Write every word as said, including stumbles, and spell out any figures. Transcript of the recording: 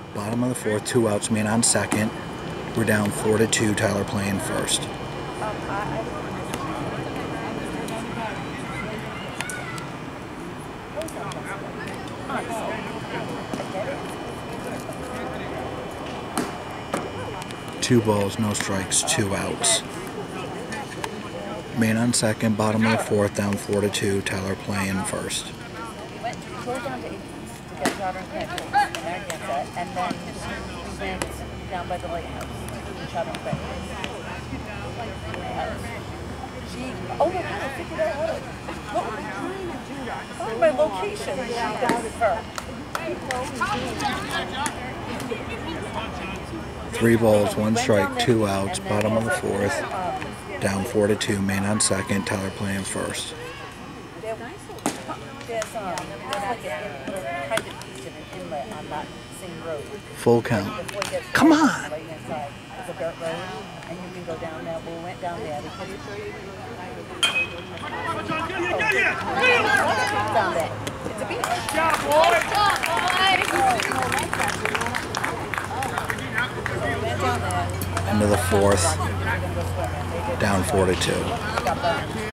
Bottom of the fourth, two outs, man on second. We're down four to two. Tyler playing first. Two balls, no strikes, two outs. Man on second, bottom of the fourth, down four to two. Tyler playing first. And then we went down by the lighthouse and shot on back. She, oh my God, I figured out how to, what was I trying to do? Find my location. She does her. Three balls, one strike, two outs, bottom of the fourth, down four to two. Man on second, Tyler playing first. There's um, there's like a private beach and an inlet on that same road. Full count. Come on! Right inside. It's a dirt road, and you can go down there. We went down there. We could down there. It's a beach. End of the fourth, down four to two.